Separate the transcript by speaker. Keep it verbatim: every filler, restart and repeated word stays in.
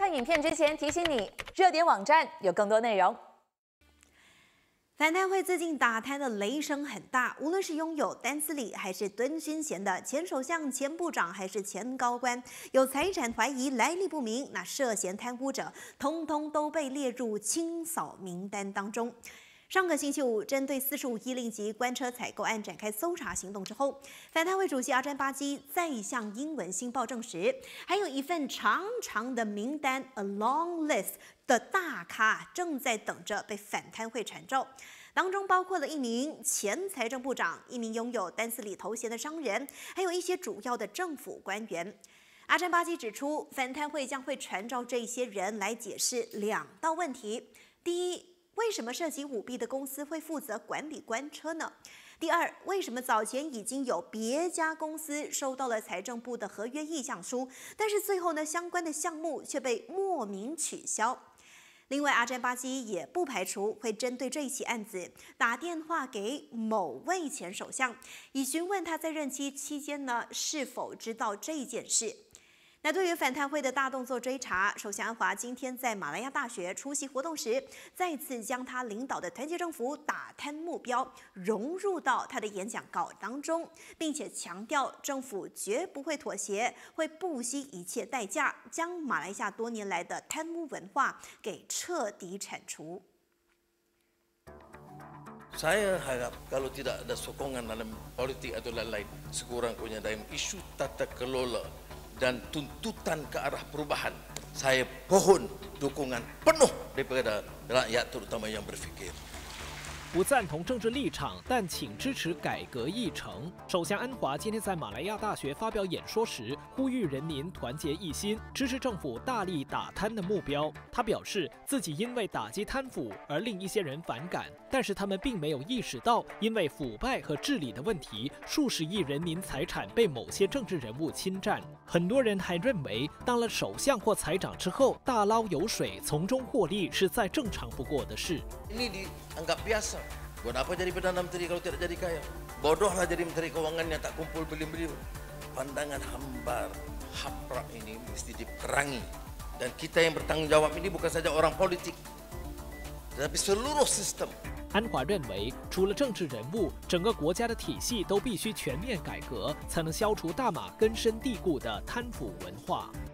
Speaker 1: 看影片之前，提醒你，热点网站有更多内容。
Speaker 2: 反贪会最近打贪的雷声很大，无论是拥有丹斯里还是敦勋衔的前首相、前部长还是前高官，有财产怀疑、来历不明，那涉嫌贪污者，通通都被列入清扫名单当中。上个星期五，针对四十五亿令吉官车采购案展开搜查行动之后，反贪会主席阿詹巴基再向英文星报证实，还有一份长长的名单 （a long list） 的大咖正在等着被反贪会传召，当中包括了一名前财政部长、一名拥有丹斯里头衔的商人，还有一些主要的政府官员。阿詹巴基指出，反贪会将会传召这些人来解释两道问题：第一，为什么涉及舞弊的公司会负责管理官车呢？第二，为什么早前已经有别家公司收到了财政部的合约意向书，但是最后呢，相关的项目却被莫名取消？另外，阿詹巴基也不排除会针对这一起案子打电话给某位前首相，以询问他在任期期间呢是否知道这件事。那对于反贪会的大动作追查，首相安华今天在马来亚大学出席活动时，再次将他领导的团结政府打贪目标融入到他的演讲稿当中，并且强调政府绝不会妥协，会不惜一切代价将马来西亚多年来的贪污文化给彻底铲除。
Speaker 3: Saya harap kalau tidak ada sokongan dalam politik atau lain-lain, sekurang-kurangnya dalam isu tata kelola dan tuntutan ke arah perubahan, saya pohon dukungan penuh daripada rakyat terutama yang berfikir.
Speaker 4: 不赞同政治立场，但请支持改革议程。首相安华今天在马来亚大学发表演说时，呼吁人民团结一心，支持政府大力打贪的目标。他表示，自己因为打击贪腐而令一些人反感，但是他们并没有意识到，因为腐败和治理的问题，数十亿人民财产被某些政治人物侵占。很多人还认为，当了首相或财长之后，大捞油水，从中获利是再正常不过的事。
Speaker 3: Ini dianggap biasa. Buat apa jadi Perdana Menteri kalau tidak jadi kaya? Bodohlah jadi Menteri Keuangan yang tak kumpul beliau-beliau. Pandangan hambar, haprak ini mesti diperangi. Dan kita yang bertanggung jawab ini bukan saja orang politik, tetapi seluruh sistem.
Speaker 4: 安华认为，除了政治人物，整个国家的体系都必须全面改革，才能消除大马根深蒂固的贪腐文化。